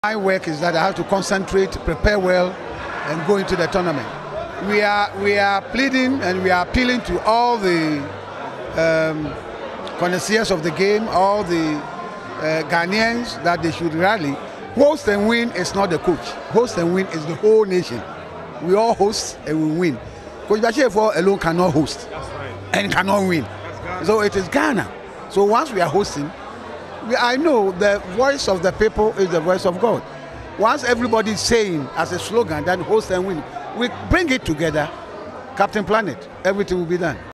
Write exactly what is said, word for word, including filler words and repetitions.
My work is that I have to concentrate, prepare well, and go into the tournament. We are we are pleading and we are appealing to all the um, connoisseurs of the game, all the uh, Ghanaians, that they should rally. Host and win is not the coach. Host and win is the whole nation. We all host and we win. Coach Bashir Hayford alone cannot host. That's right. And cannot win. So it is Ghana. So once we are hosting, we, I know the voice of the people is the voice of God. Once everybody is saying as a slogan that host and win, we bring it together, Captain Planet, everything will be done.